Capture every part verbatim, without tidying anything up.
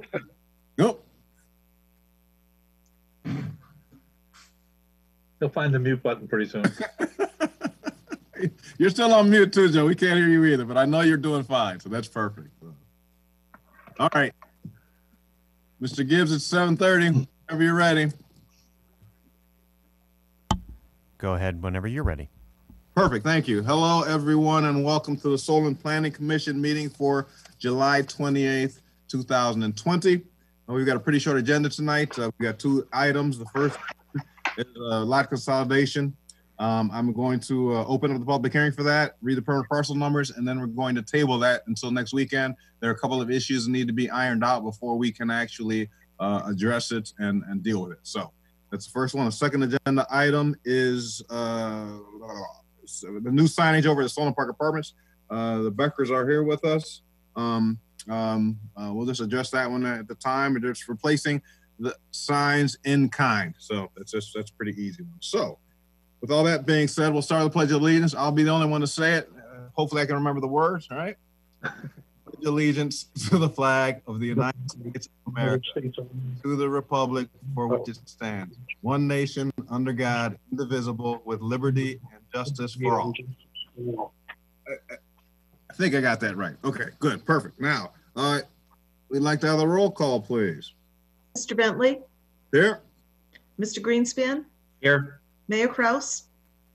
Nope. He'll find the mute button pretty soon. You're still on mute too, Joe. We can't hear you either, but I know you're doing fine, so that's perfect. All right. Mister Gibbs, it's seven thirty. Whenever you're ready. Go ahead whenever you're ready. Perfect. Thank you. Hello, everyone, and welcome to the Solon Planning Commission meeting for July twenty-eighth, two thousand twenty. Uh, we've got a pretty short agenda tonight. Uh, we've got two items. The first is uh, lot consolidation. Um, I'm going to uh, open up the public hearing for that, read the permanent parcel numbers, and then we're going to table that until next weekend. There are a couple of issues that need to be ironed out before we can actually uh, address it and, and deal with it. So that's the first one. The second agenda item is uh, the new signage over at Solon Park Apartments. Uh, the Beckers are here with us. Um, um, uh, we'll just address that one at the time. We're just replacing the signs in kind. So that's just, that's a pretty easy one. So with all that being said, we'll start the Pledge of Allegiance. I'll be the only one to say it. Uh, hopefully I can remember the words, all right? Pledge allegiance to the flag of the United States of America, to the republic for which it stands, one nation, under God, indivisible, with liberty and justice for all. I, I think I got that right. Okay, good, perfect. Now, uh, we'd like to have a roll call, please. Mister Bentley? Here. Mister Greenspan? Here. Mayor Kraus?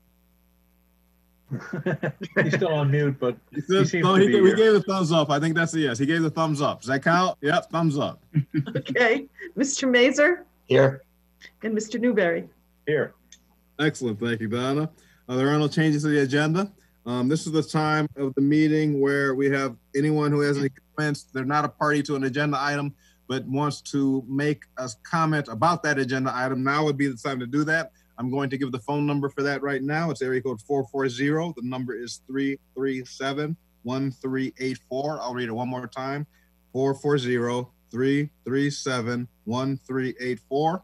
He's still on mute, but he, says, he, no, he, he gave a thumbs up. I think that's a yes. He gave the thumbs up. Does that count? Yep, thumbs up. Okay. Mister Mazur? Here. And Mister Newberry? Here. Excellent. Thank you, Donna. Uh, there are no changes to the agenda. Um, this is the time of the meeting where we have anyone who has any comments. They're not a party to an agenda item, but wants to make a comment about that agenda item. Now would be the time to do that. I'm going to give the phone number for that right now. It's area code four four zero. The number is three three seven, one three eight four. I'll read it one more time. four four zero, three three seven, one three eight four.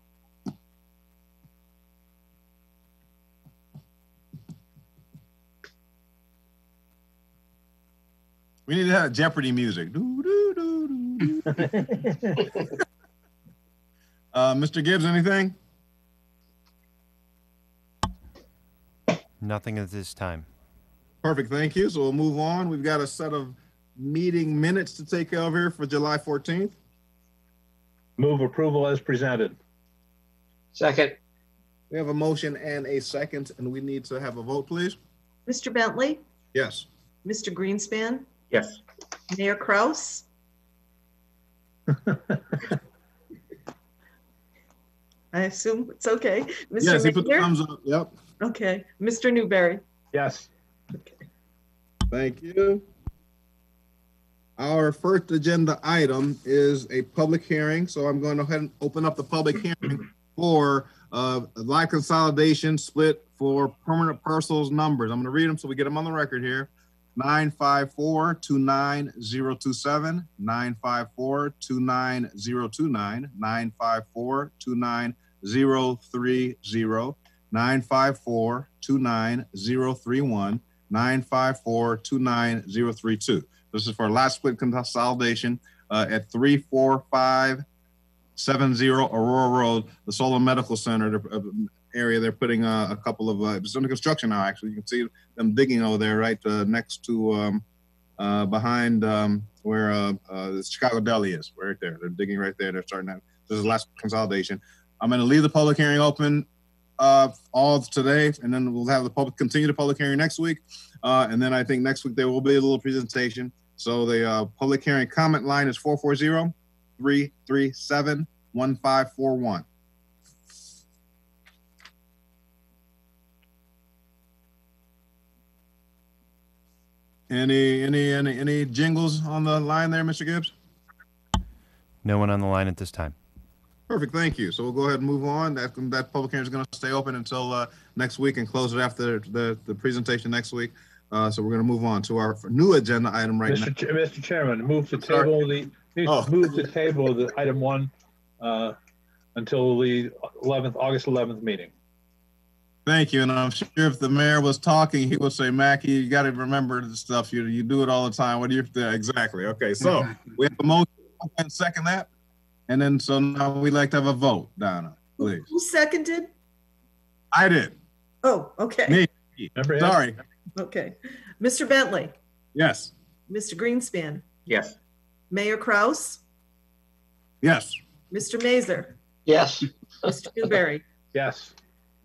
We need to have Jeopardy music. Doo, doo, doo, doo, doo. uh, Mister Gibbs, anything? Nothing at this time. Perfect, thank you. So we'll move on. We've got a set of meeting minutes to take care of here for July fourteenth. Move approval as presented. Second. We have a motion and a second, and we need to have a vote, please. Mister Bentley? Yes. Mister Greenspan? Yes. Mayor Kraus? I assume it's okay. Mister Yes, he put the Mazur? thumbs up. Yep. Okay. Mister Newberry? Yes. Okay. Thank you. Our first agenda item is a public hearing. So I'm going to go ahead and open up the public hearing for uh, lot consolidation split for permanent parcels numbers. I'm going to read them so we get them on the record here. nine five four, two nine zero two seven, nine five four, two nine zero two nine, nine five four, two nine zero three zero, nine five four, two nine zero three one, nine five four, two nine zero three two. This is for lot split consolidation uh, at three four five seven zero Aurora Road, the Solon Medical Center uh, area. They're putting uh, a couple of, uh, it's under construction now, actually. You can see them digging over there right uh, next to, um, uh, behind um, where uh, uh, the Chicago Deli is, right there. They're digging right there. They're starting that. This is last consolidation. I'm going to leave the public hearing open uh, all today, and then we'll have the public continue the public hearing next week. Uh, and then I think next week there will be a little presentation. So the uh, public hearing comment line is four four zero, three three seven, one five four one. Any, any, any, any jingles on the line there, Mister Gibbs? No one on the line at this time. Perfect, thank you. So we'll go ahead and move on. That, that public hearing is going to stay open until uh, next week and close it after the, the presentation next week. Uh, so we're going to move on to our new agenda item right Mister now. Ch Mister Chairman, move to Sorry. table the Oh. move to table the item one uh, until the eleventh, August eleventh meeting. Thank you. And I'm sure if the mayor was talking, he would say, Mackie, you got to remember the stuff. You you do it all the time. What do you do? Exactly. Okay. So we have a motion and second that. And then, so now we'd like to have a vote, Donna, Who please. who seconded? I did. Oh, okay, Me. Member Ed? Sorry. okay. Mister Bentley, Yes. Mister Greenspan, Yes. Mayor Kraus, Yes. Mister Mazer, Yes. Mister Newberry. Yes.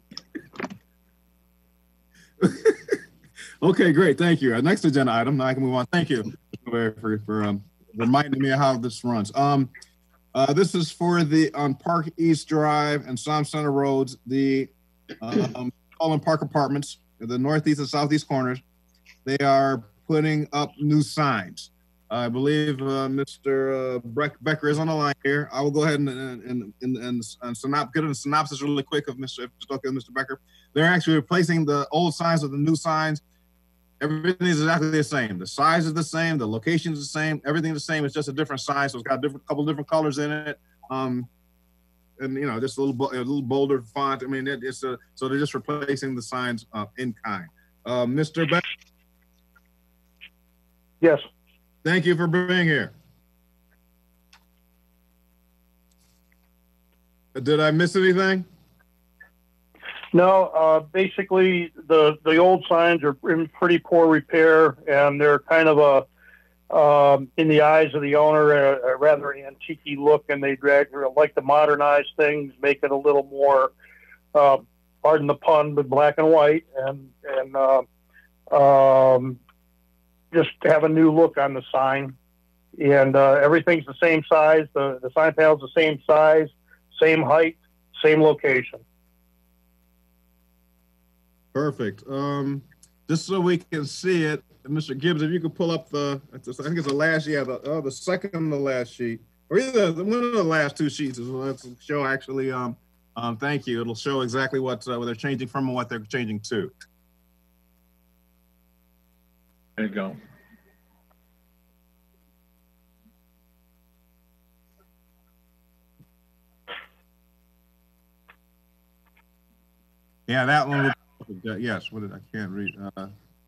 Okay, great. Thank you. Our next agenda item, now I can move on. Thank you for, for, for um, reminding me of how this runs. Um, uh, this is for the, on Park East Drive and Psalm Center Roads, the um, Holland Park Apartments, the northeast and southeast corners. They are putting up new signs. I believe uh, Mister Uh, Breck- Becker is on the line here. I will go ahead and and and, and, and, and synop- get a synopsis really quick of Mister If it's okay with Mister Becker. They're actually replacing the old signs with the new signs. Everything is exactly the same. The size is the same. The location is the same. Everything is the same. It's just a different size. So it's got a different couple different colors in it. Um, and you know, just a little bo- a little bolder font. I mean, it, it's a so they're just replacing the signs uh, in kind. Uh, Mister Becker, Yes, thank you for being here. Did I miss anything? no, uh, basically the, the old signs are in pretty poor repair and they're kind of a, um, in the eyes of the owner, a, a rather antique look, and they'd rather like to modernize things, make it a little more, uh, pardon the pun, but black and white, and, and, uh, um, just have a new look on the sign. And, uh, everything's the same size. The, the sign panel's the same size, same height, same location. Perfect. Um, just so we can see it, Mister Gibbs, if you could pull up the, I think it's the last, yeah, the, oh, the second to the last sheet, or either the- one of the last two sheets is let's show actually. Um, um, thank you. It'll show exactly what uh, what they're changing from and what they're changing to. There you go. Yeah, that one. Would, uh, yes. What did I can't read? Uh,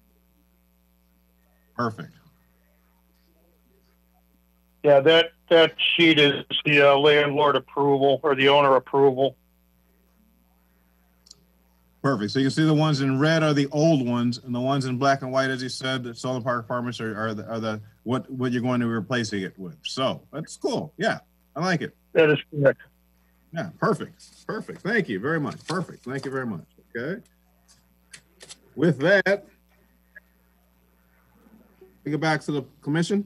perfect. Yeah, that, that sheet is the uh, landlord approval or the owner approval. Perfect. So you can see the ones in red are the old ones, and the ones in black and white, as you said, the Solon Park Apartments are, are the, are the what what you're going to be replacing it with. So that's cool. Yeah, I like it. That is correct. Yeah, perfect. Perfect. Thank you very much. Perfect. Thank you very much. Okay. With that, we go back to the commission.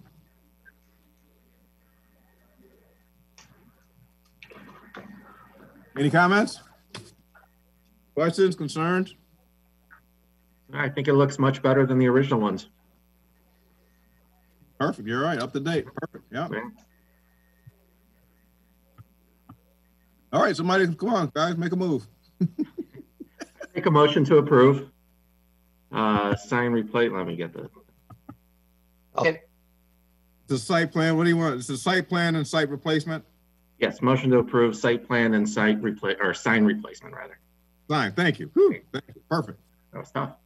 Any comments? Questions, concerns? I think it looks much better than the original ones. Perfect. You're right. Up to date. Perfect. Yeah. Okay. All right. Somebody, come on, guys, make a move. Make a motion to approve. Uh, sign replace, let me get the. Okay. The site plan, what do you want? It's a site plan and site replacement? Yes, motion to approve site plan and site replace, or sign replacement rather. Fine. Thank you. Whew, thank you. Perfect. That was tough.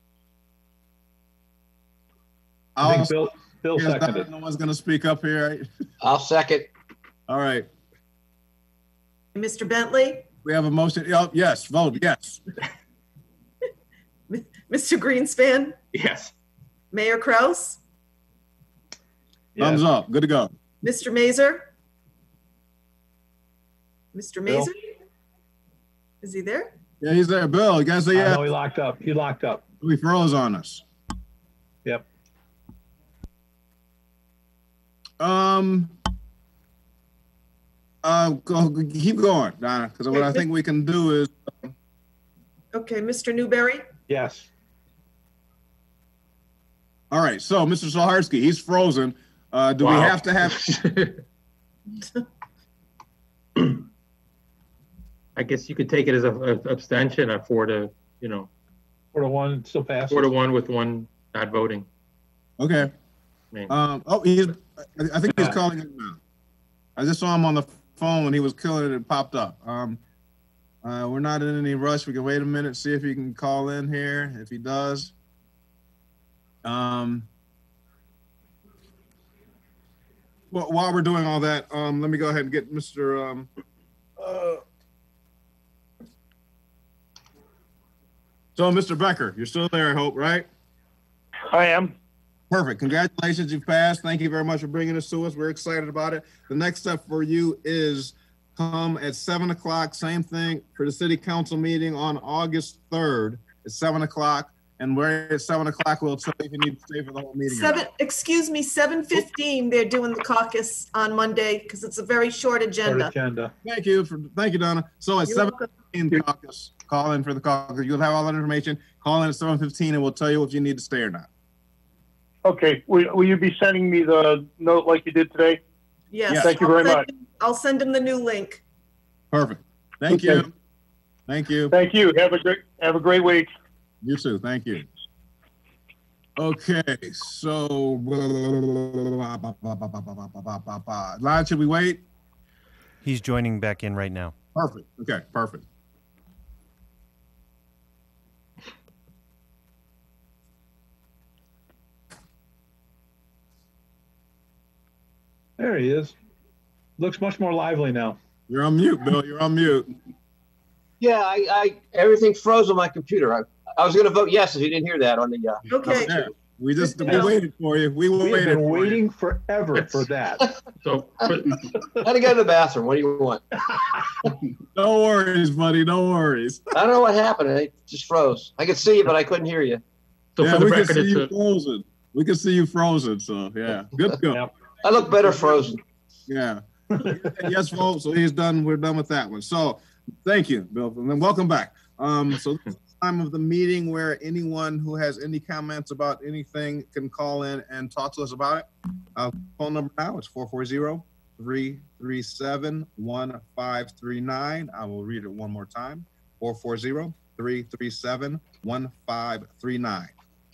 I think I'll- Bill, Bill Yes, seconded. No one's going to speak up here. Right? I'll second. All right. Mister Bentley, We have a motion. Oh, yes, vote yes. Mister Greenspan, Yes. Mayor Kraus, Yes. Thumbs up. Good to go. Mister Mazer. Mister Bill? Mazer? Is he there? Yeah, he's there. Bill, you guys say I yeah? know he locked up. He locked up. He froze on us. Yep. Um. Uh, go, keep going, Donna, because what I think we can do is, Okay, Mister Newberry, Yes. all right, so Mister Saharsky, he's frozen. Uh, do we Wow. have to have, I guess you could take it as a, a abstention, a four to, you know, Four to one, still passes. four to one with one not voting. okay. I mean, Um, oh, he's, I I think he's Yeah. calling him now. I just saw him on the phone when he was killing it, it popped up. Um, uh, we're not in any rush. We can wait a minute, see if he can call in here, if he does. Um, Well, while we're doing all that, um, let me go ahead and get Mister Um, uh, so, Mister Becker, you're still there, I hope, right? I am. Perfect. Congratulations, you passed. Thank you very much for bringing this to us. We're excited about it. The next step for you is come at seven o'clock. Same thing for the city council meeting on August third at seven o'clock. And we're at seven o'clock. We'll tell you if you need to stay for the whole meeting. or not. Seven, excuse me, seven fifteen, they're doing the caucus on Monday because it's a very short Short agenda. agenda. Thank you for thank you, Donna. So at You're seven welcome. fifteen caucus, call in for the caucus. You'll have all that information. Call in at seven fifteen, and we'll tell you if you need to stay or not. Okay, will, will you be sending me the note like you did today? Yes. Thank you I'll very send much. him- I'll send him the new link. Perfect. Thank Okay. you. Thank you. Thank you. Have a great, have a great week. You too. Thank you. Okay, so Lon, should we wait? He's joining back in right now. Perfect. Okay, perfect. There he is. Looks much more lively now. You're on mute, Bill. You're on mute. Yeah, I, I everything froze on my computer. I, I was going to vote yes if you didn't hear that on the. Uh, Okay. Yeah, we just we Yeah. waited for you. We We have waited been for you. waiting forever for that. So, I had to go to the bathroom. What do you want? No worries, buddy. No worries. I don't know what happened. It just froze. I could see you, but I couldn't hear you. so Yeah, for the we can record, see it's you a, frozen. We can see you frozen. So yeah, good to go. Yep. I look better frozen. Yeah. Yes, folks. So he's done. We're done with that one. So thank you, Bill. And then welcome back. Um, so this is the time of the meeting where anyone who has any comments about anything can call in and talk to us about it. Uh, phone number now is four four zero, three three seven, one five three nine. I will read it one more time. four four zero, three three seven, one five three nine.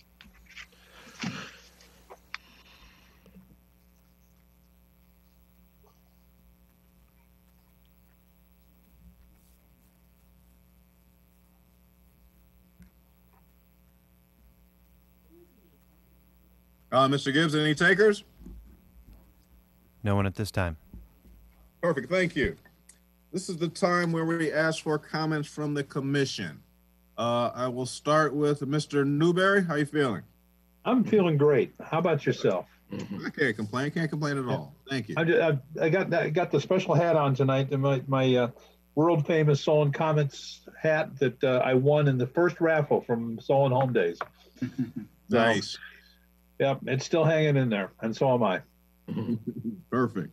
Uh, Mister Gibbs, any takers? No one at this time. Perfect, thank you. This is the time where we ask for comments from the commission. Uh, I will start with Mister Newberry. How you feeling? I'm feeling great. How about yourself? I can't complain. Can't complain at all. Thank you. I, ju- I, I got that. I got the special hat on tonight. and My my uh, world famous Solon Comets hat that uh, I won in the first raffle from Solon Home Days. Nice. Yep, it's still hanging in there, and so am I. Perfect.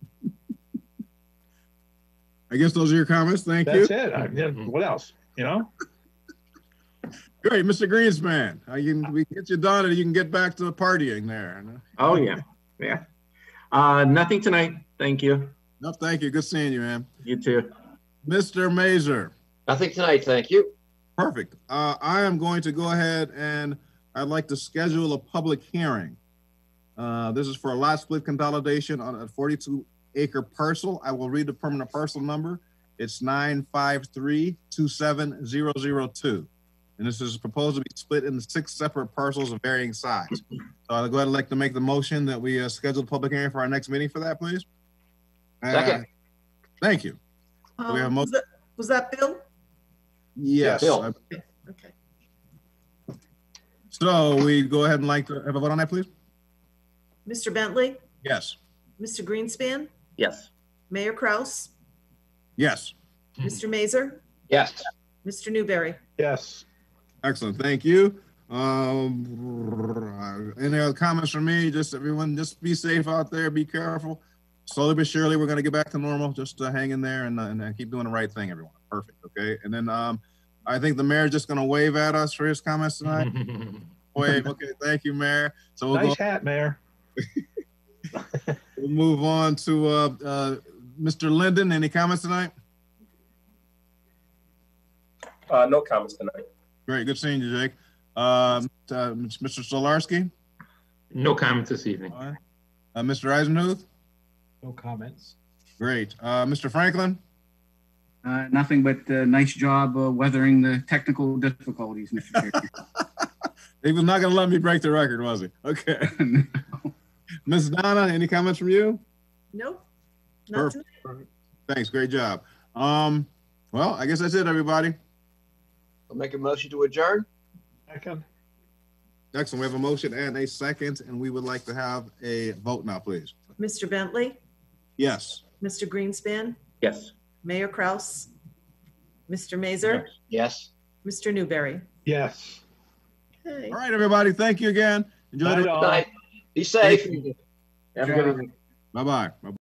I guess those are your comments. Thank That's you. it. I, yeah, what else? You know. Great, Mister Greenspan. I can we can get you done, and you can get back to partying there. oh yeah, yeah. Uh, nothing tonight. Thank you. No, thank you. Good seeing you, man. You too. Mister Mazer. Nothing tonight, thank you. Perfect. Uh, I am going to go ahead and I'd like to schedule a public hearing. Uh, this is for a lot split consolidation on a forty-two acre parcel. I will read the permanent parcel number. It's nine five three two seven zero zero two. And this is proposed to be split into six separate parcels of varying size. So I'll go ahead and like to make the motion that we uh, schedule a public hearing for our next meeting for that, please. Uh, Second. Thank you. Um, we have mo- was that- was that Bill? Yes. Bill. I- Okay. So we go ahead and like to have a vote on that, please? Mister Bentley, Yes. Mister Greenspan, Yes. Mayor Kraus, Yes. Mister Mazer, Yes. Mister Newberry. Yes. Excellent. Thank you. Um, any other comments from me? Just everyone, just be safe out there. Be careful. Slowly but surely, we're going to get back to normal. Just uh, hang in there and, uh, and uh, keep doing the right thing, everyone. Perfect. Okay. And then um, I think the mayor's just going to wave at us for his comments tonight. Wave. Okay. Thank you, Mayor. So we'll, Nice go, hat, Mayor. we'll move on to uh, uh, Mister Linden. Any comments tonight? Uh, no comments tonight. Great. Good seeing you, Jake. Um, uh, Mister Solarski? No comments this evening. All right. Uh, Mister Eisenhuth? No comments. Great. Uh, Mister Franklin? Uh, nothing but uh, nice job uh, weathering the technical difficulties, Mister Chairman. He was not going to let me break the record, was he? Okay. Miss Donna, any comments from you? Nope. Not Perfect. tonight. Thanks, great job. Um, well, I guess that's it, everybody. I'll make a motion to adjourn. Second. Excellent, we have a motion and a second, and we would like to have a vote now, please. Mister Bentley, Yes. Mister Greenspan, Yes. Mayor Kraus, Mister Mazer, Yes. Mister Newberry. Yes. Okay. All right, everybody, thank you again. Enjoy Night the, all. Night. Be safe. Have a good evening. bye-bye. Bye-bye.